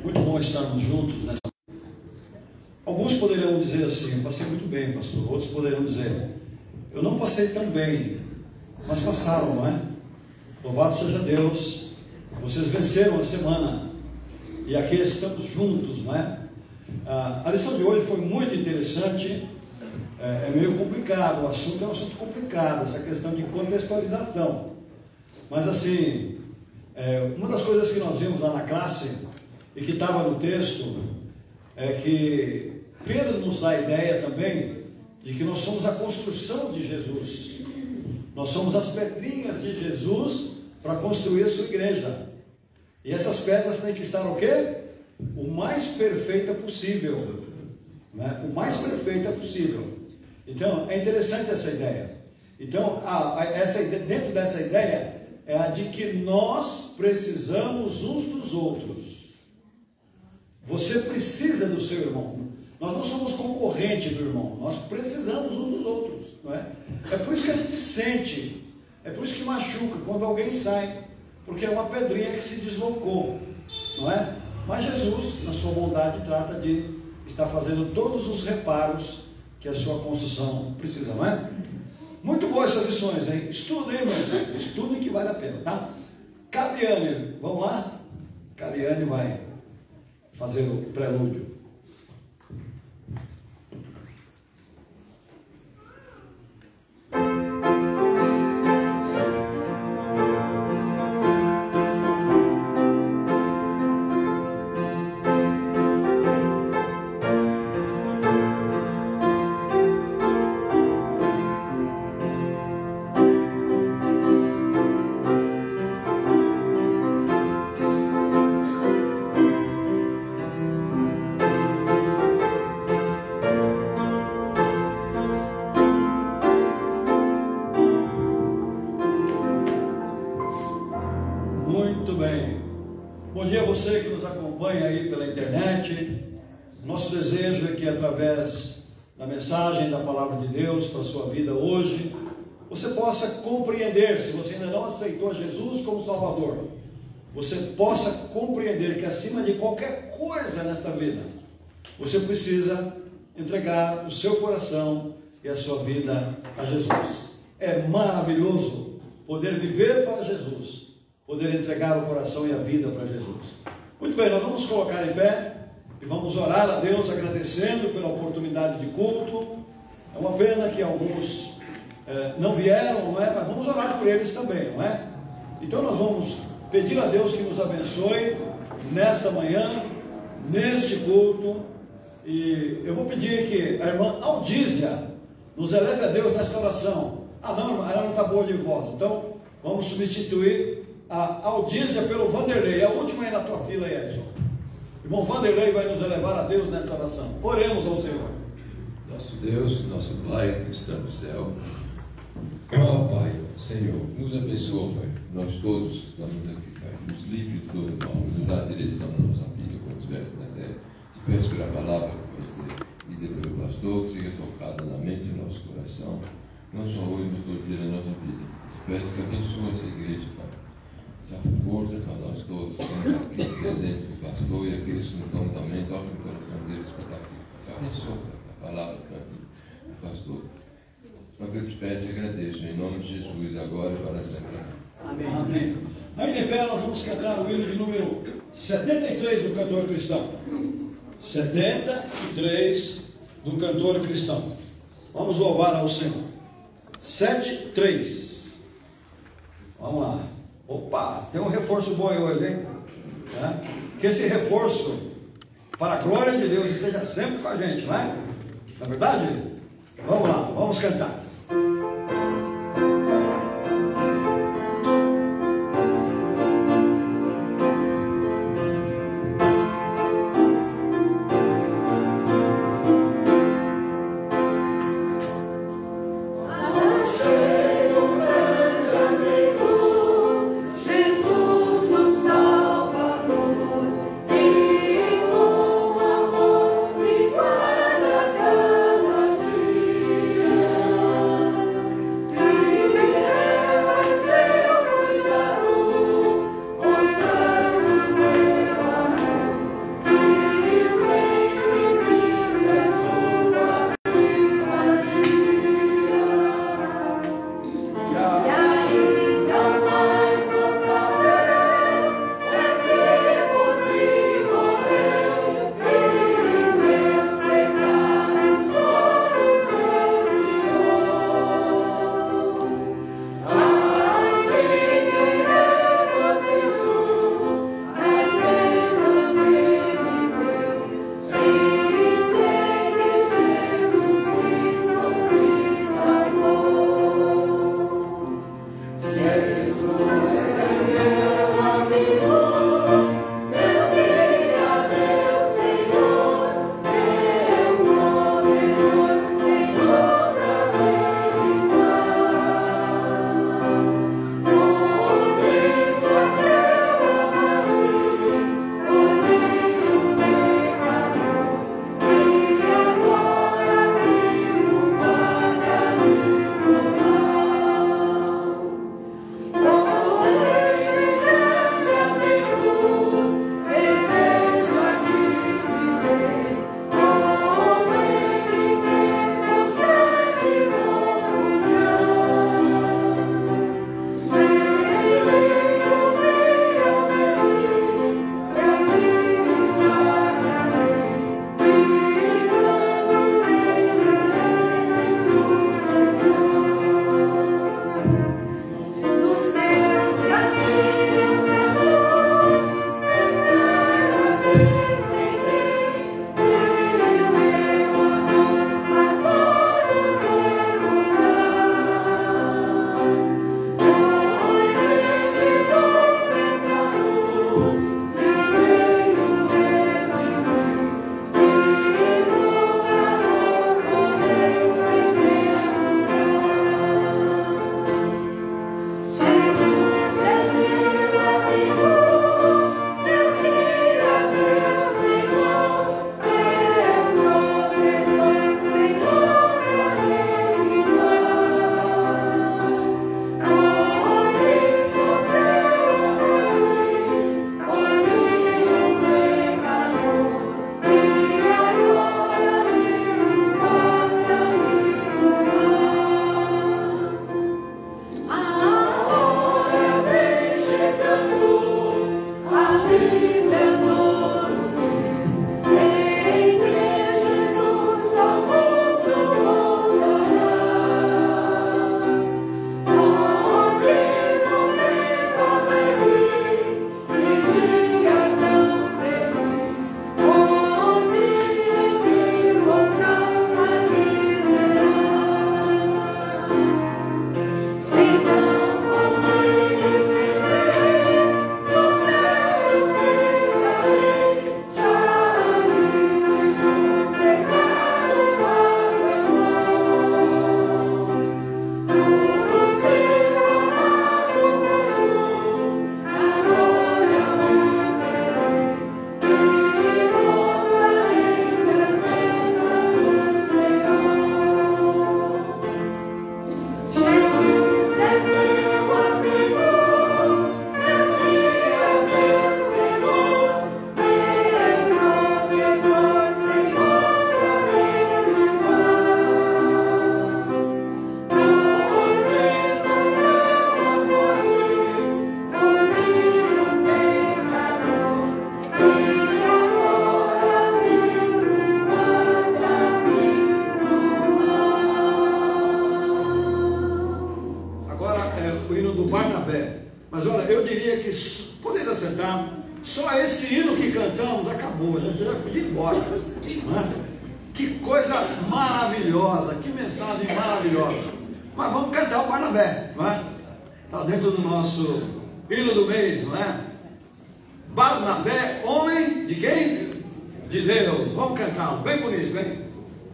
Muito bom estarmos juntos nessa. Alguns poderão dizer assim: eu passei muito bem, pastor. Outros poderão dizer: eu não passei tão bem, mas passaram, não é? Louvado seja Deus, vocês venceram a semana e aqui estamos juntos, não é? A lição de hoje foi muito interessante. É meio complicado, o assunto é um assunto complicado, essa questão de contextualização. Mas assim, uma das coisas que nós vimos lá na classe e que estava no texto é que Pedro nos dá a ideia também de que nós somos a construção de Jesus. Nós somos as pedrinhas de Jesus para construir a sua igreja. E essas pedras têm que estar o quê? O mais perfeita possível, né? O mais perfeita possível. Então, é interessante essa ideia. Então, dentro dessa ideia, é a de que nós precisamos uns dos outros. Você precisa do seu irmão. Nós não somos concorrentes do irmão. Nós precisamos uns dos outros, não é? É por isso que a gente sente. É por isso que machuca quando alguém sai. Porque é uma pedrinha que se deslocou, não é? Mas Jesus, na sua bondade, trata de estar fazendo todos os reparos que a sua construção precisa, não é? Muito boas essas lições, hein? Estudem, irmão. Estudem que vale a pena, tá? Caliane, vamos lá? Caliane vai fazer o prelúdio. Você que nos acompanha aí pela internet, nosso desejo é que através da mensagem da palavra de Deus para a sua vida hoje, você possa compreender, se você ainda não aceitou Jesus como Salvador, você possa compreender que acima de qualquer coisa nesta vida, você precisa entregar o seu coração e a sua vida a Jesus. É maravilhoso poder viver para Jesus, poder entregar o coração e a vida para Jesus. Muito bem, nós vamos colocar em pé e vamos orar a Deus agradecendo pela oportunidade de culto. É uma pena que alguns não vieram, não é? Mas vamos orar por eles também, não é? Então nós vamos pedir a Deus que nos abençoe nesta manhã, neste culto. E eu vou pedir que a irmã Aldísia nos eleve a Deus nesta oração. Ah não, irmã, ela não está boa de voz. Então vamos substituir a Aldísia pelo Vanderlei. É a última aí na tua fila aí, Edson. Irmão Vanderlei vai nos elevar a Deus nesta oração. Oremos ao Senhor. Nosso Deus, nosso Pai que está no céu. Ó Pai, Senhor, nos abençoa, Pai. Nós todos estamos aqui, Pai. Nos livre de todo mal, nos dá a direção da nossa vida como estiver na terra. Te peço pela palavra que vai ser lida pelo pastor, que seja tocada na mente e no nosso coração, não só hoje, mas todo dia da nossa vida. Te peço que abençoe essa igreja, Pai. Dá força para nós todos, aqui presente do pastor e aqueles que não estão também, toque o coração deles para estar aqui. Abençoa a palavra do pastor. Só que eu te peço e agradeço, em nome de Jesus, agora e para sempre. Amém. Amém. Aí de pé nós vamos cantar o hino de número 73 do cantor cristão. 73 do cantor cristão. Vamos louvar ao Senhor. 7:3. Vamos lá. Opa, tem um reforço bom hoje, hein? Que esse reforço, para a glória de Deus, esteja sempre com a gente, não é? Não é verdade? Vamos lá, vamos cantar. Amor, esse hino que cantamos acabou, já podia ir embora. Não é? Que coisa maravilhosa, que mensagem maravilhosa. Mas vamos cantar o Barnabé, não é? Está dentro do nosso hino do mês, não é? Barnabé, homem de quem? De Deus. Vamos cantar, bem bonito, bem.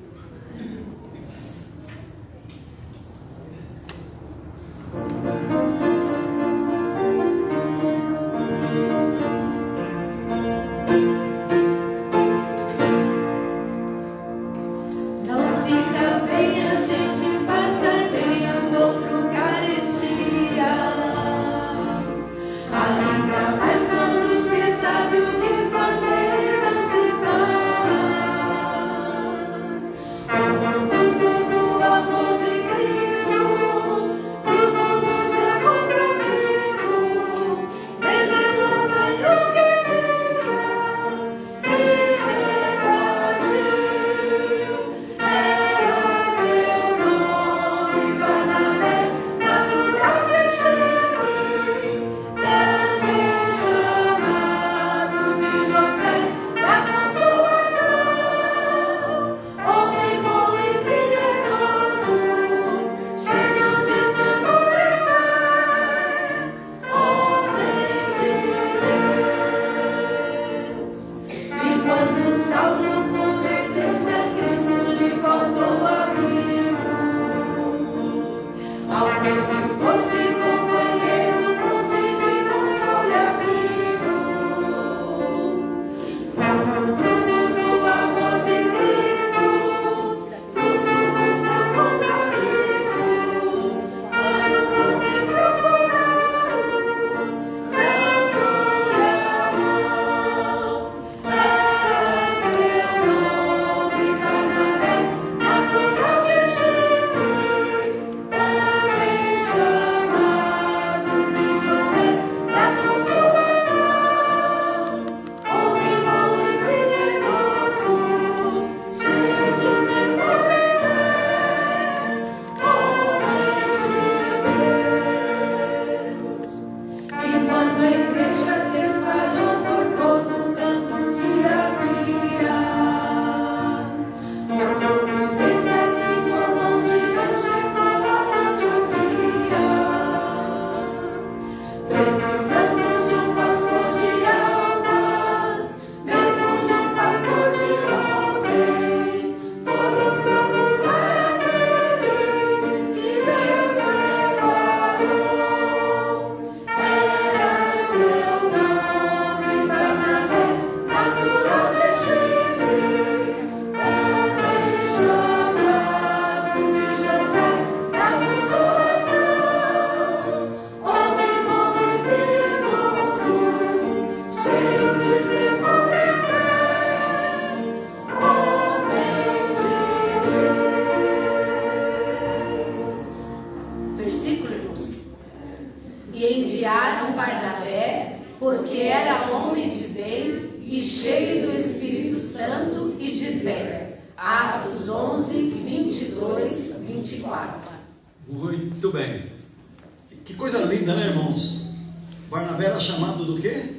Muito bem. Que coisa linda, né, irmãos? Barnabé era chamado do quê?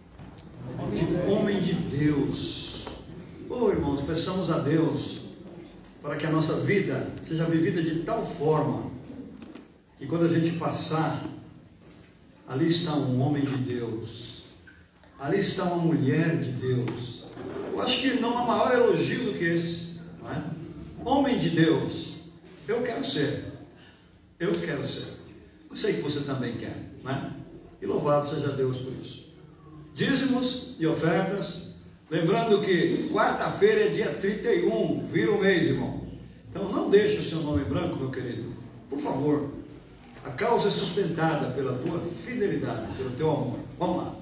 De homem de Deus. Oh, irmãos, peçamos a Deus para que a nossa vida seja vivida de tal forma que quando a gente passar, ali está um homem de Deus, ali está uma mulher de Deus. Eu acho que não há maior elogio do que esse, não é? Homem de Deus. Eu quero ser. Eu quero ser. Eu sei que você também quer, né? E louvado seja Deus por isso. Dízimos e ofertas. Lembrando que quarta-feira é dia 31, vira o mês, irmão. Então não deixe o seu nome em branco, meu querido. Por favor. A causa é sustentada pela tua fidelidade, pelo teu amor. Vamos lá.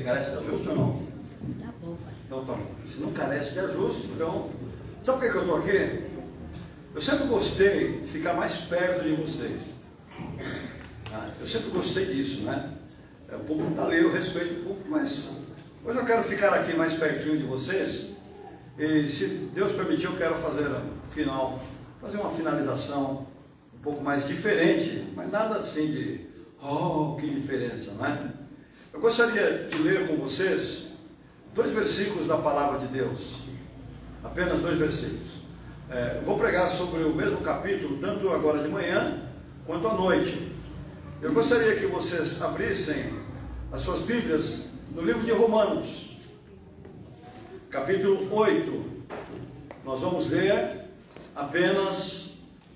carece de ajuste ou não? Tá bom, pastor. Então tá bom. Se não carece de ajuste, então... Sabe por que eu estou aqui? Eu sempre gostei de ficar mais perto de vocês. Eu sempre gostei disso, né? O público está ali, eu respeito o público, mas hoje eu quero ficar aqui mais pertinho de vocês. E se Deus permitir, eu quero fazer uma finalização um pouco mais diferente, mas nada assim de, que diferença, não é? Eu gostaria de ler com vocês 2 versículos da palavra de Deus, apenas 2 versículos. Eu vou pregar sobre o mesmo capítulo, tanto agora de manhã, quanto à noite. Eu gostaria que vocês abrissem as suas Bíblias no livro de Romanos, capítulo 8. Nós vamos ler apenas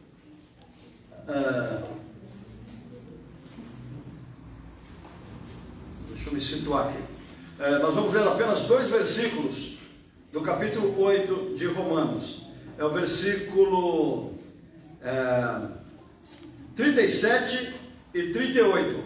deixa eu me situar aqui. Nós vamos ler apenas 2 versículos do capítulo 8 de Romanos. É o versículo 37 e 38.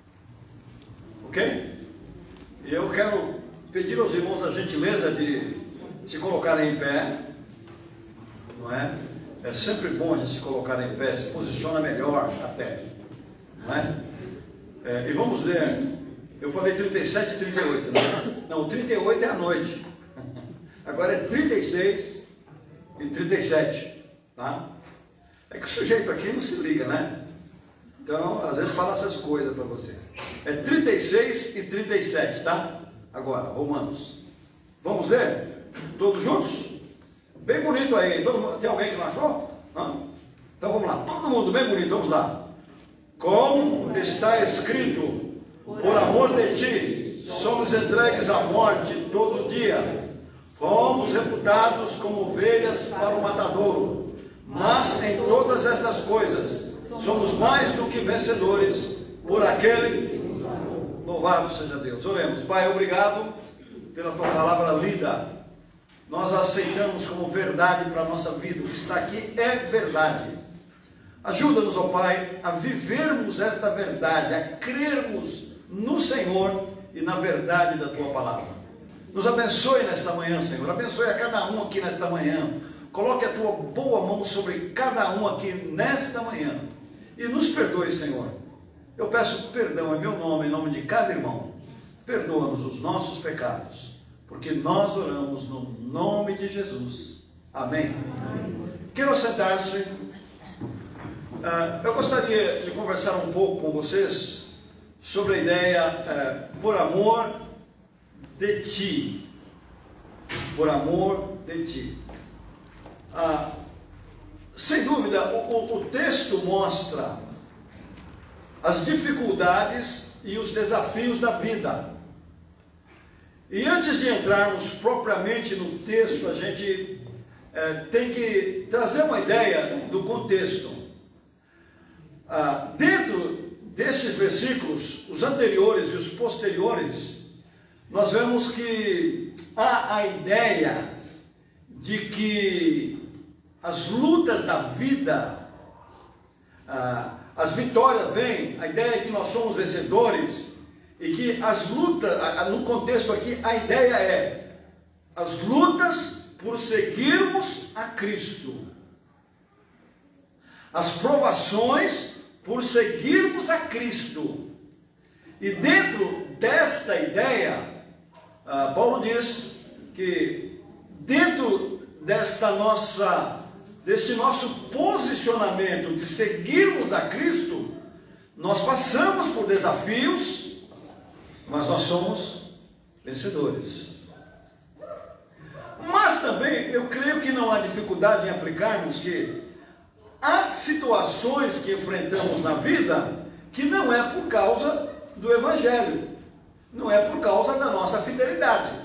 Ok? E eu quero pedir aos irmãos a gentileza de se colocarem em pé. Não é? É sempre bom a gente se colocar em pé, se posiciona melhor até. Não é? E vamos ler. Eu falei 37 e 38, né? Não, 38 é à noite. Agora é 36 e 37, tá? É que o sujeito aqui não se liga, né? Então, às vezes fala essas coisas para vocês. É 36 e 37, tá? Agora, Romanos. Vamos ler? Todos juntos? Bem bonito aí. Tem alguém que não achou? Não? Então vamos lá. Todo mundo bem bonito, vamos lá. Como está escrito, por amor de ti, somos entregues à morte todo dia. Fomos reputados como ovelhas para o matadouro. Mas em todas estas coisas, somos mais do que vencedores por aquele. Louvado seja Deus. Oremos. Pai, obrigado pela tua palavra lida. Nós a aceitamos como verdade para a nossa vida. O que está aqui é verdade. Ajuda-nos, ó Pai, a vivermos esta verdade, a crermos no Senhor e na verdade da tua palavra. Nos abençoe nesta manhã, Senhor. Abençoe a cada um aqui nesta manhã. Coloque a tua boa mão sobre cada um aqui nesta manhã. E nos perdoe, Senhor. Eu peço perdão em meu nome, em nome de cada irmão. Perdoa-nos os nossos pecados, porque nós oramos no nome de Jesus. Amém. Quero sentar-se. Eu gostaria de conversar um pouco com vocês sobre a ideia por amor de ti. Por amor de ti. Sem dúvida, o texto mostra as dificuldades e os desafios da vida. E antes de entrarmos propriamente no texto, a gente tem que trazer uma ideia do contexto. Dentro destes versículos, os anteriores e os posteriores, nós vemos que há a ideia de que as lutas da vida, as vitórias vêm, a ideia é que nós somos vencedores, e que as lutas, no contexto aqui, a ideia é as lutas por seguirmos a Cristo, as provações por seguirmos a Cristo. E dentro desta ideia, Paulo diz que dentro deste nosso posicionamento de seguirmos a Cristo, nós passamos por desafios, mas nós somos vencedores. Mas também eu creio que não há dificuldade em aplicarmos que há situações que enfrentamos na vida que não é por causa do Evangelho, não é por causa da nossa fidelidade.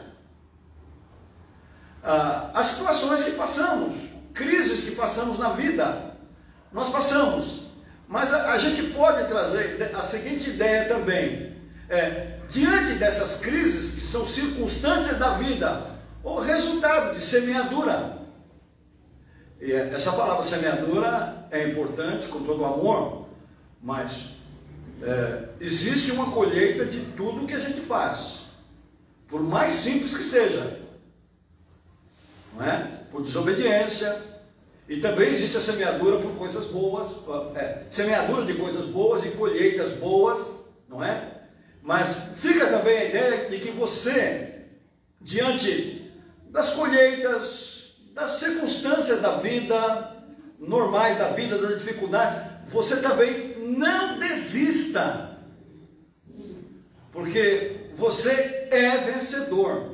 As situações que passamos, crises que passamos na vida, nós passamos. Mas a gente pode trazer a seguinte ideia também. Diante dessas crises, que são circunstâncias da vida, o resultado de semeadura. E essa palavra semeadura é importante, com todo o amor, mas existe uma colheita de tudo que a gente faz. por mais simples que seja, não é? Por desobediência. E também existe a semeadura por coisas boas, semeadura de coisas boas e colheitas boas, não é? Mas fica também a ideia de que você, diante das colheitas, das circunstâncias da vida, normais da vida, das dificuldades, você também não desista, porque você é vencedor.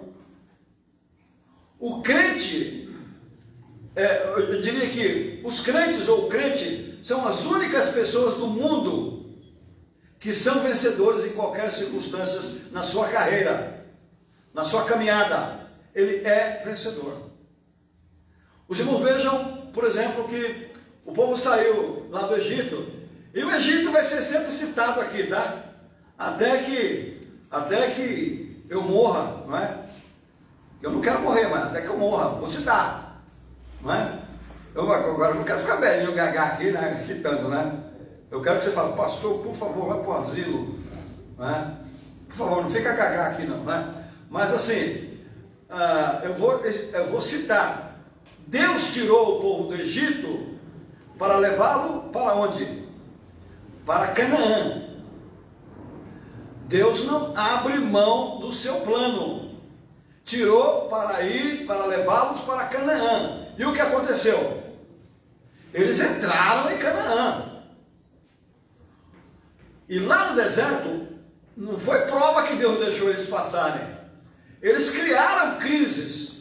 O crente, eu diria que os crentes ou o crente são as únicas pessoas do mundo que são vencedores em qualquer circunstância na sua carreira, na sua caminhada. Ele é vencedor. Os irmãos vejam, por exemplo, que o povo saiu lá do Egito, e o Egito vai ser sempre citado aqui, tá? Até que eu morra, não é? Eu não quero morrer, mas até que eu morra, vou citar, não é? Agora eu não quero ficar velhinho gaga aqui, né? Citando, né? Eu quero que você fale, pastor, por favor, vai para o asilo, não é? Por favor, não fica gaga aqui não, né? Mas assim, eu vou citar. Deus tirou o povo do Egito para levá-lo para onde? Para Canaã. Deus não abre mão do seu plano. Tirou para levá-los para Canaã. E o que aconteceu? Eles entraram em Canaã. E lá no deserto, não foi prova que Deus deixou eles passarem. Eles criaram crises.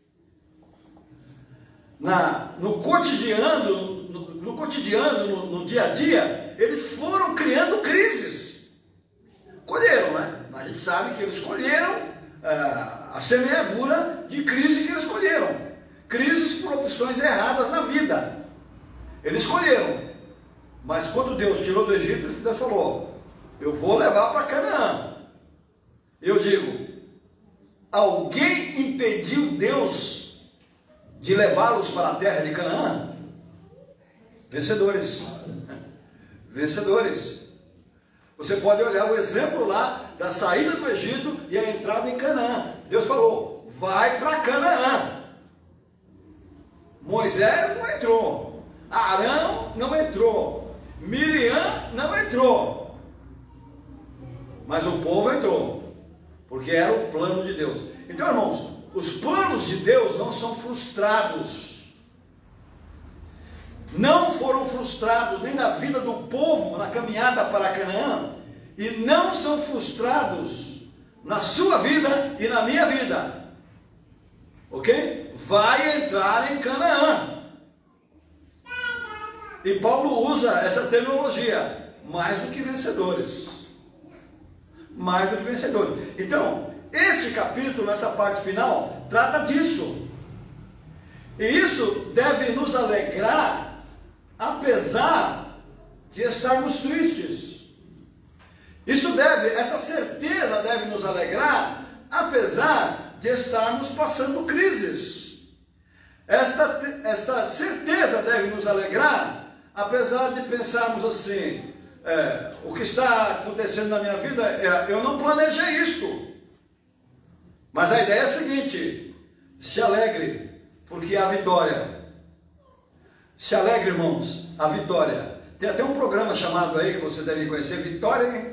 No cotidiano, no dia a dia, eles foram criando crises. Colheram, né? A gente sabe que eles colheram a semeadura de crise que eles colheram. Crises por opções erradas na vida. Eles colheram. Mas quando Deus tirou do Egito, Deus falou, eu vou levar para Canaã. Eu digo, alguém impediu Deus de levá-los para a terra de Canaã? Vencedores. Vencedores. Você pode olhar o exemplo lá da saída do Egito e a entrada em Canaã. Deus falou, vai para Canaã. Moisés não entrou. Arão não entrou. Miriam não entrou. Mas o povo entrou. Porque era o plano de Deus. Então, irmãos, os planos de Deus não são frustrados. Não foram frustrados nem na vida do povo, na caminhada para Canaã, e não são frustrados na sua vida e na minha vida. Ok? Vai entrar em Canaã. E Paulo usa essa terminologia, mais do que vencedores. Mais do que vencedores. Então, esse capítulo, nessa parte final, trata disso. E isso deve nos alegrar, apesar de estarmos tristes. Essa certeza deve nos alegrar, apesar de estarmos passando crises. Esta certeza deve nos alegrar, apesar de pensarmos assim, o que está acontecendo na minha vida, eu não planejei isto. Mas a ideia é a seguinte, se alegre, porque há vitória. Se alegre, irmãos, a vitória. Tem até um programa chamado aí, que você deve conhecer, Vitória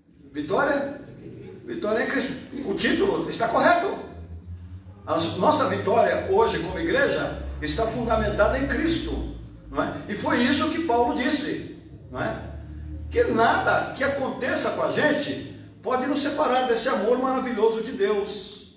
em Cristo. O título está correto. A nossa vitória hoje como igreja está fundamentada em Cristo. Não é? E foi isso que Paulo disse. Não é? Que nada que aconteça com a gente pode nos separar desse amor maravilhoso de Deus.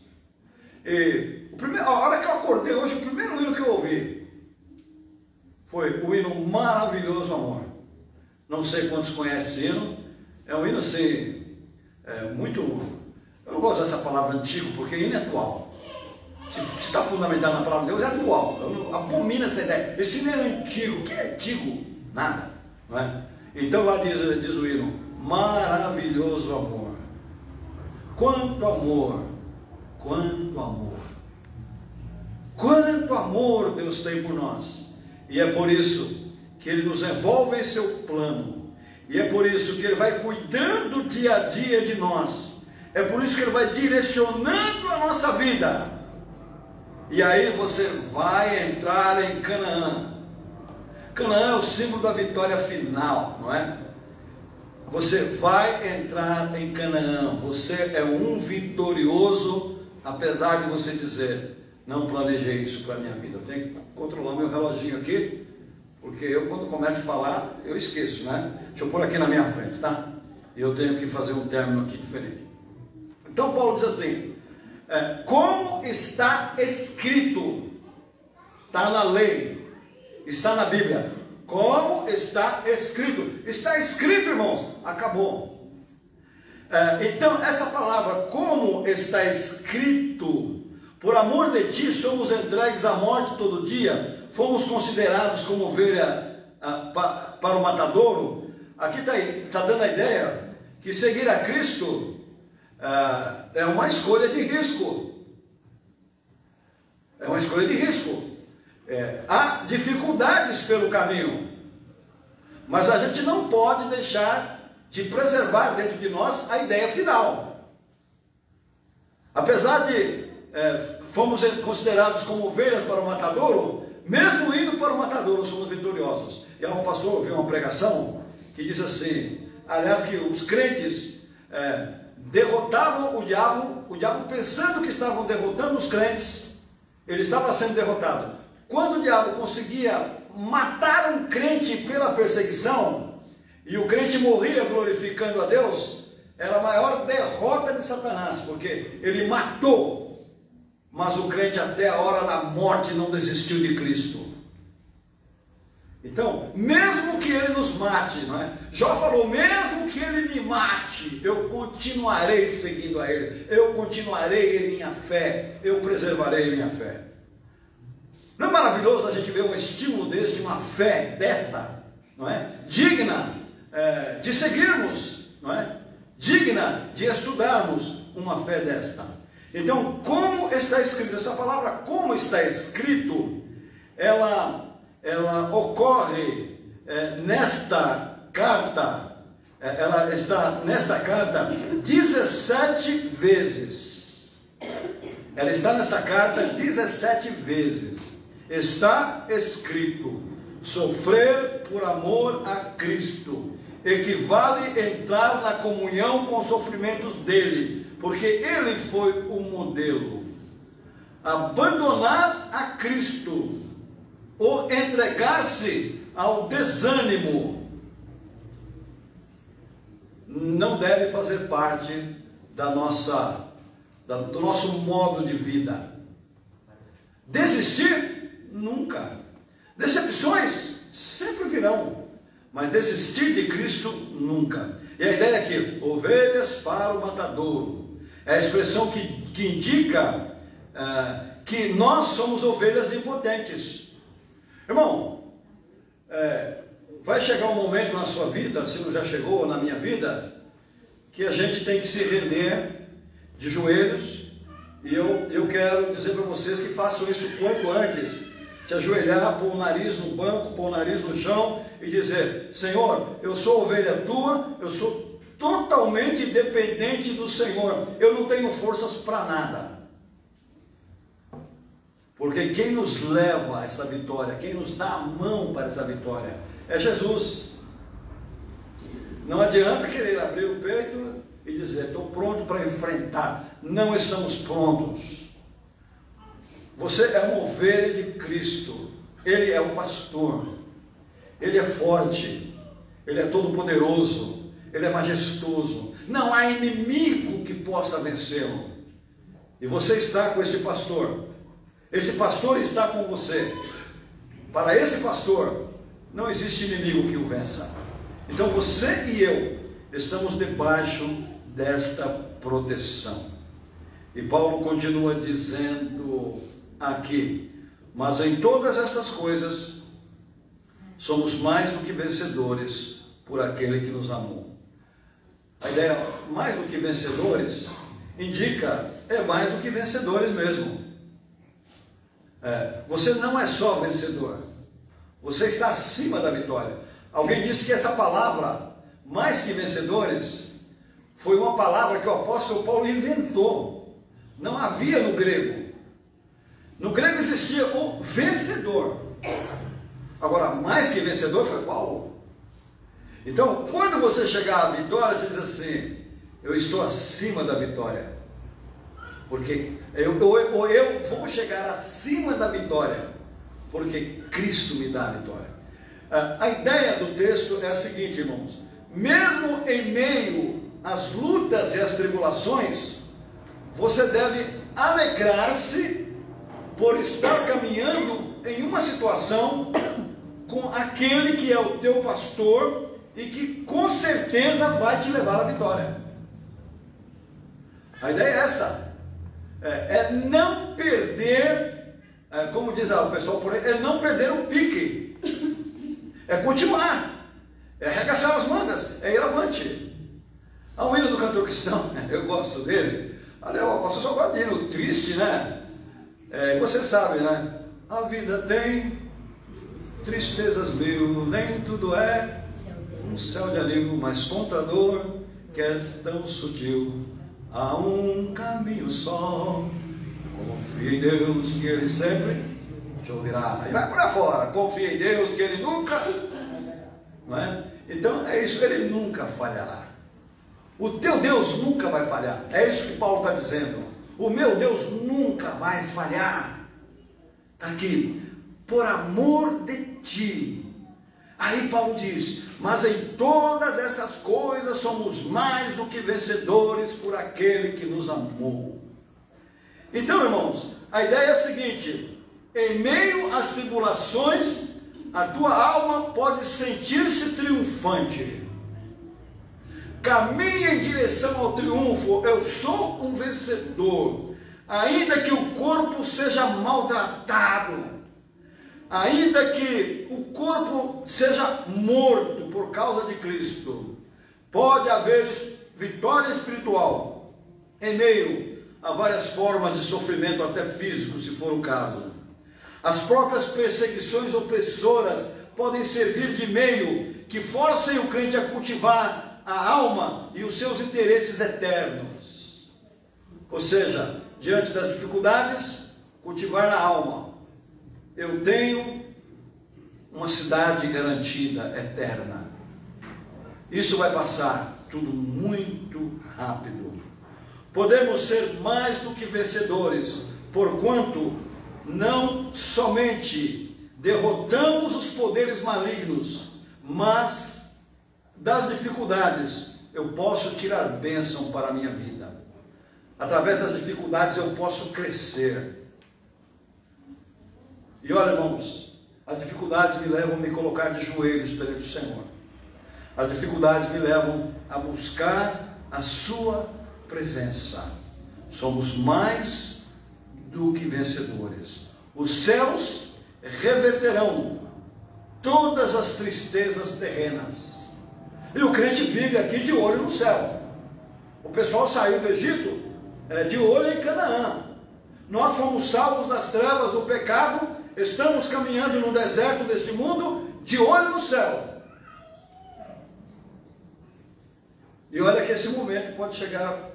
A hora que eu acordei hoje, o primeiro hino que eu ouvi foi o hino Maravilhoso Amor. Não sei quantos conhecem esse hino. É um hino assim, muito... Eu não gosto dessa palavra antigo, porque hino é atual. Se está fundamentado na palavra de Deus, é atual. Eu não abomino essa ideia. Esse hino é antigo. O que é antigo? Nada. Não é? Então lá diz o hino, maravilhoso amor. Quanto amor, quanto amor. Quanto amor Deus tem por nós. E é por isso que Ele nos envolve em seu plano. E é por isso que Ele vai cuidando dia a dia de nós. É por isso que Ele vai direcionando a nossa vida. E aí você vai entrar em Canaã. Canaã é o símbolo da vitória final, não é? Você vai entrar em Canaã. Você é um vitorioso, apesar de você dizer: não planejei isso para a minha vida. Eu tenho que controlar meu reloginho aqui, porque eu, quando começo a falar, eu esqueço, né? Deixa eu pôr aqui na minha frente, tá? E eu tenho que fazer um término aqui diferente. Então Paulo diz assim: como está escrito, está na lei, está na Bíblia. Como está escrito. Está escrito, irmãos. Acabou. Então, essa palavra, como está escrito, por amor de ti somos entregues à morte todo dia, fomos considerados como ovelha para o matadouro. Aqui está dando a ideia que seguir a Cristo é uma escolha de risco. É uma escolha de risco. Há dificuldades pelo caminho, mas a gente não pode deixar de preservar dentro de nós a ideia final. Apesar de fomos considerados como ovelhas para o matadouro, mesmo indo para o matadouro somos vitoriosos. E há um pastor, ouviu uma pregação que diz assim, aliás, que os crentes derrotavam o diabo pensando que estavam derrotando os crentes. Ele estava sendo derrotado. Quando o diabo conseguia matar um crente pela perseguição, e o crente morria glorificando a Deus, era a maior derrota de Satanás, porque ele matou, mas o crente até a hora da morte não desistiu de Cristo. Então, mesmo que ele nos mate, não é? Jó falou, mesmo que ele me mate, eu continuarei seguindo a ele, eu continuarei em minha fé, eu preservarei minha fé. Não é maravilhoso a gente ver um estímulo deste, uma fé desta, não é? Digna de seguirmos, não é? Digna de estudarmos uma fé desta. Então, como está escrito? Essa palavra, como está escrito, ela ocorre nesta carta, ela está nesta carta 17 vezes. Ela está nesta carta 17 vezes. Está escrito: sofrer por amor a Cristo equivale entrar na comunhão com os sofrimentos dele, porque ele foi o modelo. Abandonar a Cristo ou entregar-se ao desânimo não deve fazer parte do nosso modo de vida. Desistir? Nunca. Decepções sempre virão, mas desistir de Cristo nunca. E a ideia é que ovelhas para o matadouro é a expressão que indica que nós somos ovelhas impotentes. Irmão, vai chegar um momento na sua vida, se não já chegou na minha vida, que a gente tem que se render de joelhos, e eu quero dizer para vocês que façam isso quanto antes. Se ajoelhar, pôr o nariz no banco, pôr o nariz no chão e dizer: Senhor, eu sou ovelha tua, eu sou totalmente dependente do Senhor, eu não tenho forças para nada. Porque quem nos leva a essa vitória, quem nos dá a mão para essa vitória, é Jesus. Não adianta querer abrir o peito e dizer: estou pronto para enfrentar. Não estamos prontos. Você é uma ovelha de Cristo. Ele é o pastor. Ele é forte. Ele é todo poderoso. Ele é majestoso. Não há inimigo que possa vencê-lo. E você está com esse pastor. Esse pastor está com você. Para esse pastor, não existe inimigo que o vença. Então você e eu estamos debaixo desta proteção. E Paulo continua dizendo aqui: mas em todas estas coisas somos mais do que vencedores por aquele que nos amou. A ideia mais do que vencedores indica mais do que vencedores mesmo. Você não é só vencedor, você está acima da vitória. Alguém disse que essa palavra, mais que vencedores, foi uma palavra que o apóstolo Paulo inventou. Não havia no grego. No grego existia o vencedor. Agora, mais que vencedor foi Paulo. Então, quando você chegar à vitória, você diz assim: eu estou acima da vitória. Porque eu vou chegar acima da vitória, porque Cristo me dá a vitória. A ideia do texto é a seguinte, irmãos: mesmo em meio às lutas e às tribulações, você deve alegrar-se por estar caminhando em uma situação com aquele que é o teu pastor e que com certeza vai te levar à vitória. A ideia é esta: é não perder, como diz o pessoal por aí, é não perder o pique, é continuar, é arregaçar as mangas, é ir avante. Há um hino do cantor cristão, eu gosto dele. Olha, o pastor só gosta de hino triste, né? Você sabe, né? A vida tem tristezas mil, nem tudo é um céu de alívio, mas contra a dor que é tão sutil, há um caminho só. Confia em Deus que Ele sempre te ouvirá. E vai por aí fora, confia em Deus que Ele nunca, não é? Então é isso, Ele nunca falhará. O teu Deus nunca vai falhar. É isso que Paulo está dizendo. O meu Deus nunca vai falhar. Está aqui, por amor de ti. Aí Paulo diz: mas em todas estas coisas somos mais do que vencedores por aquele que nos amou. Então, irmãos, a ideia é a seguinte: em meio às tribulações, a tua alma pode sentir-se triunfante. Caminha em direção ao triunfo. Eu sou um vencedor. Ainda que o corpo seja maltratado, ainda que o corpo seja morto por causa de Cristo, pode haver vitória espiritual em meio a várias formas de sofrimento, até físico, se for o caso. As próprias perseguições opressoras podem servir de meio que forcem o crente a cultivar a alma e os seus interesses eternos. Ou seja, diante das dificuldades, cultivar na alma: eu tenho uma cidade garantida, eterna. Isso vai passar tudo muito rápido. Podemos ser mais do que vencedores, porquanto não somente derrotamos os poderes malignos, mas das dificuldades eu posso tirar bênção para a minha vida. Através das dificuldades eu posso crescer. E olha, irmãos, as dificuldades me levam a me colocar de joelhos perante o Senhor. As dificuldades me levam a buscar a sua presença. Somos mais do que vencedores. Os céus reverterão todas as tristezas terrenas. E o crente vive aqui de olho no céu. O pessoal saiu do Egito de olho em Canaã. Nós fomos salvos das trevas do pecado, estamos caminhando no deserto deste mundo de olho no céu. E olha que esse momento pode chegar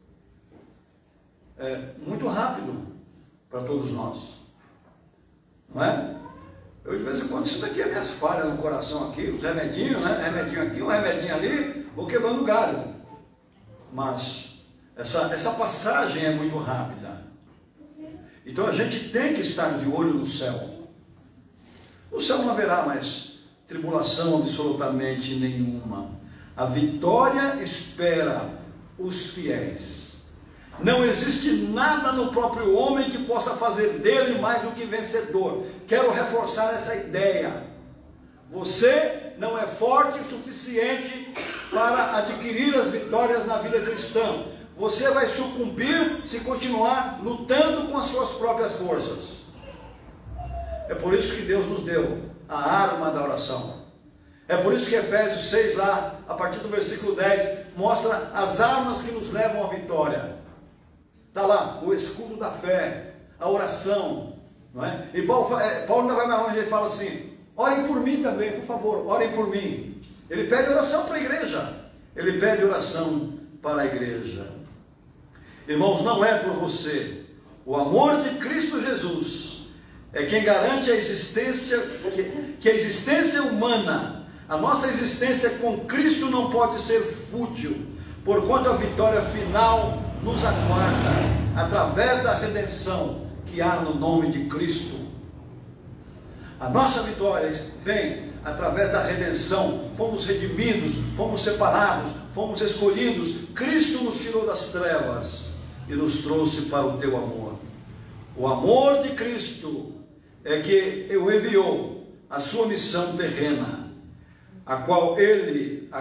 muito rápido para todos nós, não é? Eu de vez em quando sinto aqui as minhas falhas no coração aqui, os remedinhos, né? Remedinho aqui, um remedinho ali, vou quebrando galho. Mas essa passagem é muito rápida. Então a gente tem que estar de olho no céu. No céu não haverá mais tribulação absolutamente nenhuma. A vitória espera os fiéis. Não existe nada no próprio homem que possa fazer dele mais do que vencedor. Quero reforçar essa ideia. Você não é forte o suficiente para adquirir as vitórias na vida cristã. Você vai sucumbir se continuar lutando com as suas próprias forças. É por isso que Deus nos deu a arma da oração. É por isso que Efésios 6, lá, a partir do versículo 10, mostra as armas que nos levam à vitória. Está lá, o escudo da fé, a oração, não é? E Paulo ainda vai mais longe, ele fala assim: orem por mim também, por favor, orem por mim. Ele pede oração para a igreja, ele pede oração para a igreja. Irmãos, não é por você. O amor de Cristo Jesus é quem garante a existência, que a existência humana, a nossa existência com Cristo não pode ser fútil, porquanto a vitória final nos aguarda, através da redenção que há no nome de Cristo. A nossa vitória vem através da redenção. Fomos redimidos, fomos separados, fomos escolhidos. Cristo nos tirou das trevas e nos trouxe para o teu amor. O amor de Cristo é que o enviou a sua missão terrena, a qual ele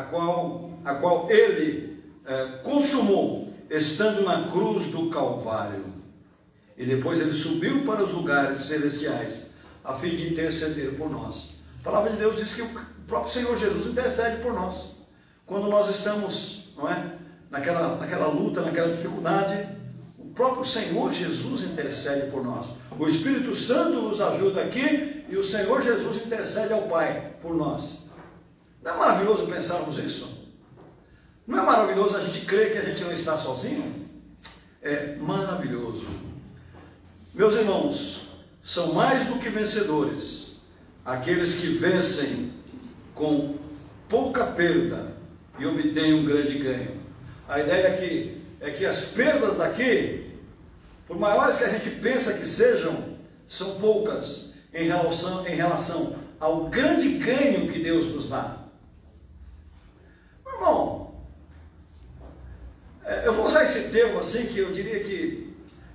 consumou estando na cruz do Calvário. E depois ele subiu para os lugares celestiais a fim de interceder por nós. A palavra de Deus diz que o próprio Senhor Jesus intercede por nós. Quando nós estamos, não é, naquela luta, naquela dificuldade, o próprio Senhor Jesus intercede por nós. O Espírito Santo nos ajuda aqui e o Senhor Jesus intercede ao Pai por nós. Não é maravilhoso pensarmos isso? Não é maravilhoso a gente crer que a gente não está sozinho? É maravilhoso. Meus irmãos, são mais do que vencedores aqueles que vencem com pouca perda e obtêm um grande ganho. A ideia aqui é que as perdas daqui, por maiores que a gente pensa que sejam, são poucas em relação ao grande ganho que Deus nos dá. Meu irmão, eu vou usar esse termo assim, que eu diria que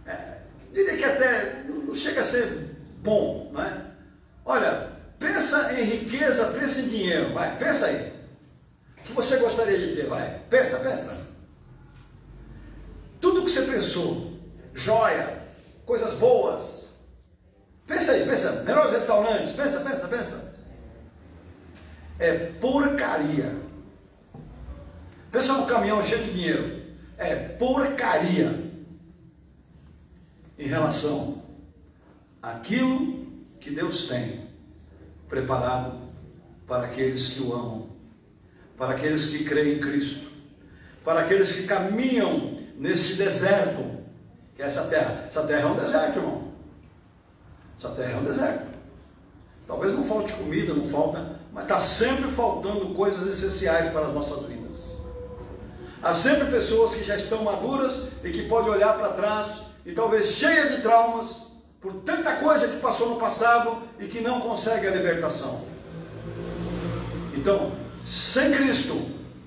até não chega a ser bom, não é? Olha, pensa em riqueza, pensa em dinheiro, vai, pensa aí. O que você gostaria de ter, vai, pensa. Tudo que você pensou, joia, coisas boas, pensa aí, melhores restaurantes, pensa. É porcaria. Pensa num caminhão cheio de dinheiro, é porcaria em relação àquilo que Deus tem preparado para aqueles que o amam, para aqueles que creem em Cristo, para aqueles que caminham neste deserto, que é essa terra. Essa terra é um deserto, irmão. Essa terra é um deserto. Talvez não falte comida, não falta, mas está sempre faltando coisas essenciais para as nossas vidas. Há sempre pessoas que já estão maduras e que podem olhar para trás e talvez cheia de traumas por tanta coisa que passou no passado e que não consegue a libertação. Então, sem Cristo,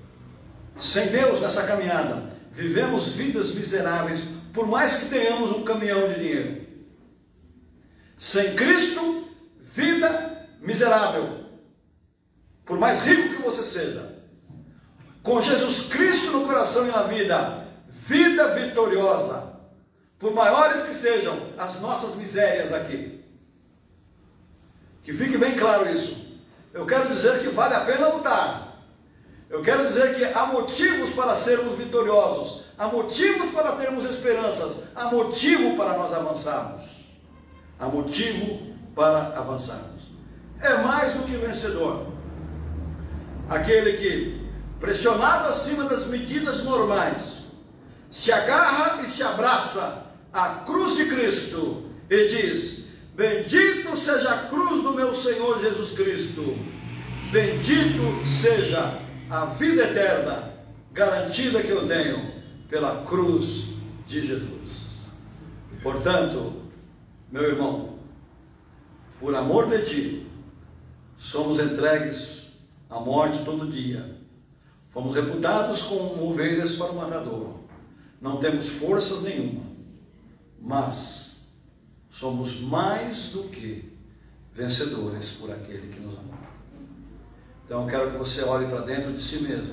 sem Deus nessa caminhada, vivemos vidas miseráveis, por mais que tenhamos um caminhão de dinheiro. Sem Cristo, vida miserável, por mais rico que você seja. Com Jesus Cristo no coração e na vida, vida vitoriosa, por maiores que sejam as nossas misérias aqui. Que fique bem claro isso. Eu quero dizer que vale a pena lutar. Eu quero dizer que há motivos para sermos vitoriosos, há motivos para termos esperanças, há motivo para nós avançarmos. Há motivo para avançarmos. É mais do que vencedor. Aquele que, pressionado acima das medidas normais, se agarra e se abraça à cruz de Cristo e diz: bendito seja a cruz do meu Senhor Jesus Cristo, bendito seja a vida eterna garantida que eu tenho pela cruz de Jesus. Portanto, meu irmão, por amor de ti, somos entregues à morte todo dia. Fomos reputados como ovelhas para o matador. Não temos força nenhuma, mas somos mais do que vencedores por aquele que nos amou. Então eu quero que você olhe para dentro de si mesmo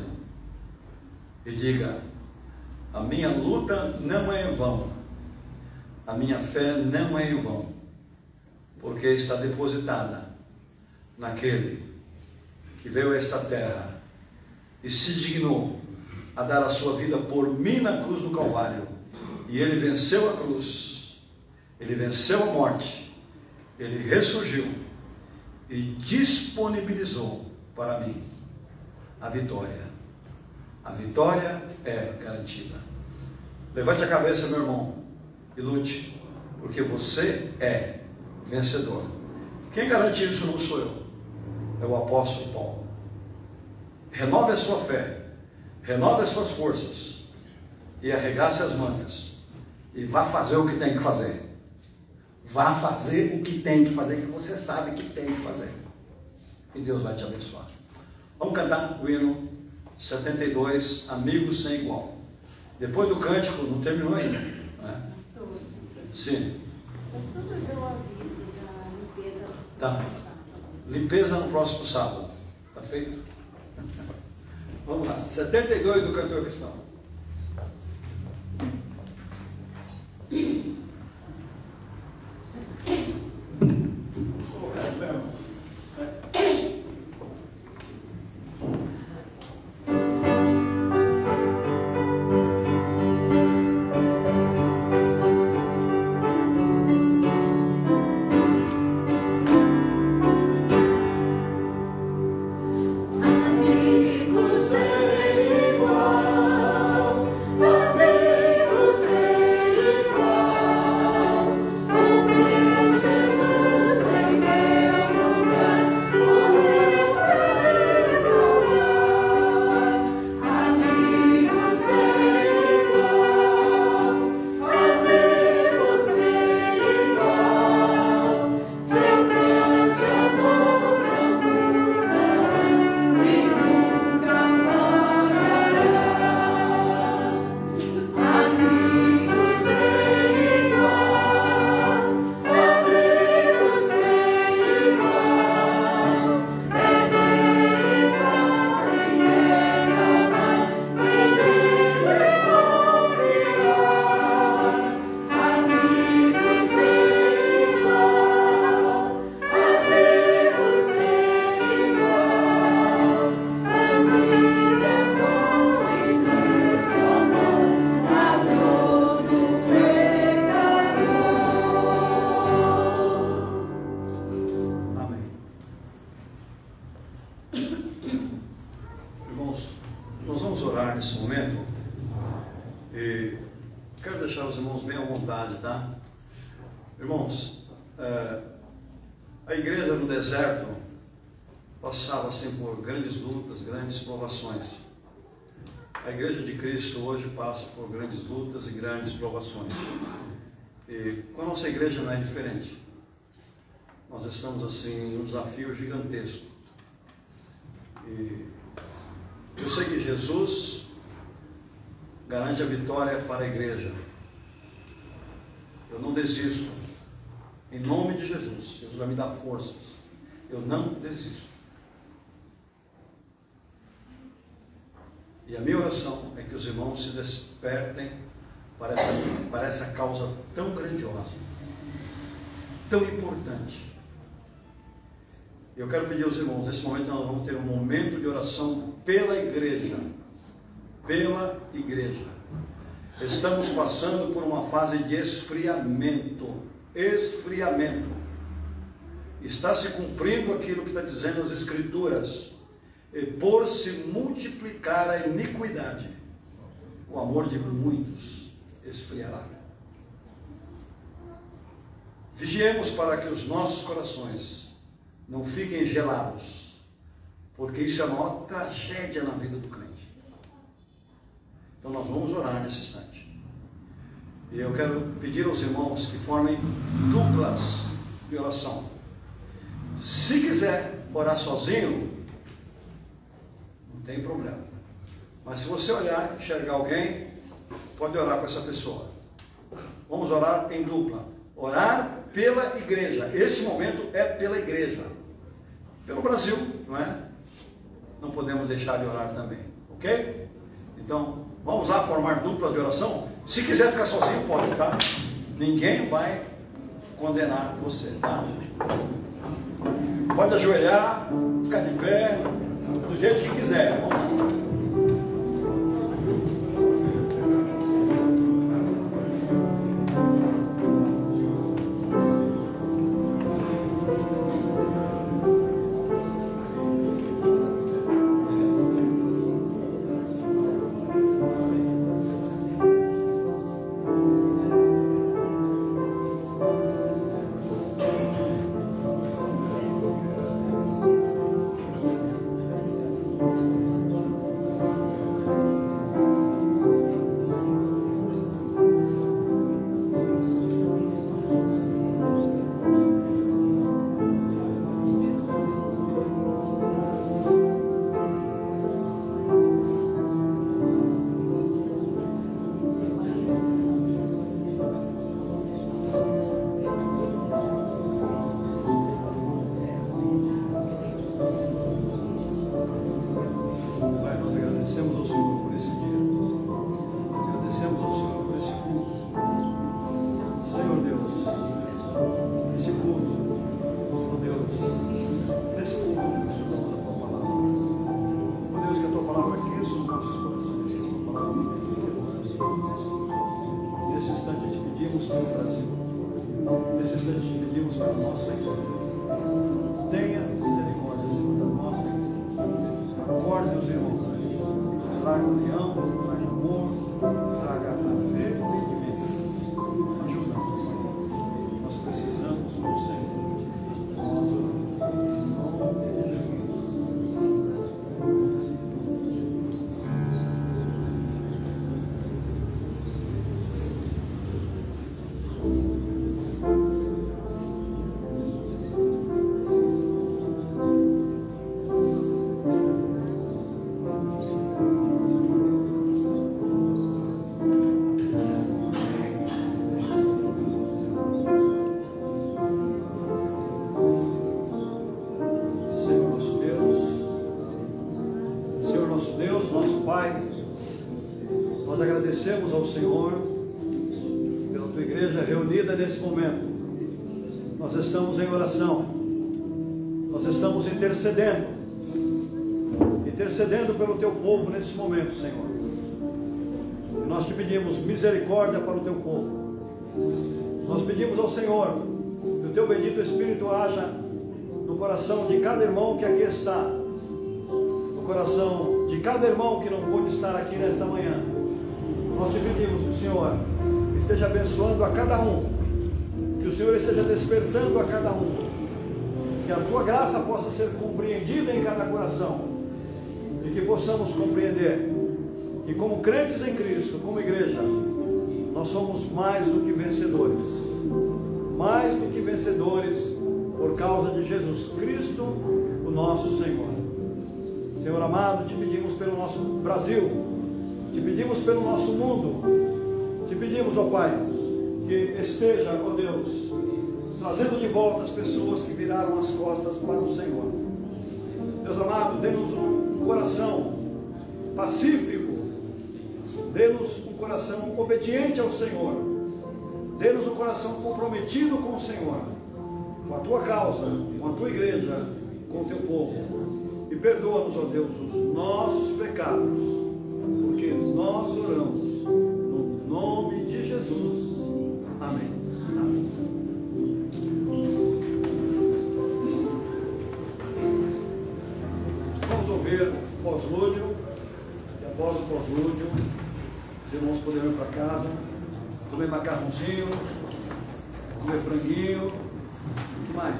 e diga: a minha luta não é em vão, a minha fé não é em vão, porque está depositada naquele que veio a esta terra e se dignou a dar a sua vida por mim na cruz do Calvário. E ele venceu a cruz, ele venceu a morte, ele ressurgiu e disponibilizou para mim a vitória é garantida. Levante a cabeça, meu irmão, e lute, porque você é vencedor. Quem garante isso não sou eu, é o apóstolo Paulo. Renove a sua fé, renove as suas forças e arregace as mangas e vá fazer o que tem que fazer. Vá fazer o que tem que fazer, que você sabe que tem que fazer, e Deus vai te abençoar. Vamos cantar o hino 72, Amigos Sem Igual. Depois do cântico, não terminou ainda, né? Sim. Pastor, deu o aviso da limpeza. Tá. Limpeza no próximo sábado. Tá feito? Vamos lá. 72 do cantor cristão. Nesse momento, e quero deixar os irmãos bem à vontade, tá? Irmãos, a igreja no deserto passava assim por grandes lutas, grandes provações. A igreja de Cristo hoje passa por grandes lutas e grandes provações. E com a nossa igreja não é diferente. Nós estamos assim em um desafio gigantesco. E eu sei que Jesus garante a vitória para a igreja. Eu não desisto. Em nome de Jesus, Jesus vai me dar forças. Eu não desisto. E a minha oração é que os irmãos se despertem para essa causa tão grandiosa, tão importante. Eu quero pedir aos irmãos, nesse momento nós vamos ter um momento de oração pela igreja. Pela igreja. Estamos passando por uma fase de esfriamento. Esfriamento. Está se cumprindo aquilo que está dizendo as Escrituras. E por se multiplicar a iniquidade, o amor de muitos esfriará. Vigiemos para que os nossos corações não fiquem gelados, porque isso é a maior tragédia na vida do crente. Então nós vamos orar nesse instante. E eu quero pedir aos irmãos que formem duplas de oração. Se quiser orar sozinho, não tem problema. Mas se você olhar, enxergar alguém, pode orar com essa pessoa. Vamos orar em dupla. Orar pela igreja. Esse momento é pela igreja. Pelo Brasil, não é? Não podemos deixar de orar também. Ok? Então, vamos lá formar dupla de oração. Se quiser ficar sozinho, pode, tá? Ninguém vai condenar você, tá? Pode ajoelhar, ficar de pé, do jeito que quiser. Vamos lá. agradecemos ao Senhor por esse culto. Senhor Deus, esse culto, ó Deus, nesse culto estudamos a Tua palavra. Ó Deus, que a Tua palavra aqueça os nossos corações, que a Tua palavra vivifique as nossas vidas. Nesse instante te pedimos pelo Brasil. Nesse instante te pedimos pela nossa igreja. Tenha misericórdia, Senhor, da nossa igreja. Acorde os irmãos. Traga união, traga amor, traga arrependimento. Ajuda-nos, Pai. Nós precisamos do Senhor. Nós oramos em nome de Jesus. Agradecemos ao Senhor pela Tua igreja reunida nesse momento. Nós estamos em oração, nós estamos intercedendo pelo Teu povo nesse momento, Senhor. E nós te pedimos misericórdia para o Teu povo. Nós pedimos ao Senhor que o Teu bendito Espírito haja no coração de cada irmão que aqui está, no coração de cada irmão que não pôde estar aqui nesta manhã. Nós te pedimos que o Senhor esteja abençoando a cada um, que o Senhor esteja despertando a cada um, que a Tua graça possa ser compreendida em cada coração, e que possamos compreender que, como crentes em Cristo, como igreja, nós somos mais do que vencedores, por causa de Jesus Cristo, o nosso Senhor. Senhor amado, te pedimos pelo nosso Brasil, te pedimos pelo nosso mundo, te pedimos, ó Pai, que esteja, ó Deus, trazendo de volta as pessoas que viraram as costas para o Senhor. Deus amado, dê-nos um coração pacífico, dê-nos um coração obediente ao Senhor, dê-nos um coração comprometido com o Senhor, com a Tua causa, com a Tua igreja, com o Teu povo, e perdoa-nos, ó Deus, os nossos pecados, porque nós oramos no nome de Jesus. Amém. Amém. Vamos ouvir o pós-lúdio, e após o pós-lúdio, os irmãos poderão ir para casa, comer macarrãozinho, comer franguinho, o que mais?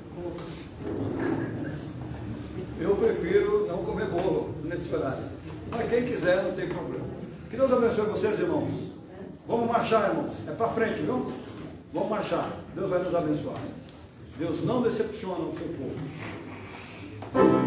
Eu prefiro não comer bolo nesse horário. Mas quem quiser, não tem problema. Que Deus abençoe vocês, irmãos. Vamos marchar, irmãos. É para frente, viu? Vamos marchar. Deus vai nos abençoar. Deus não decepciona o seu povo.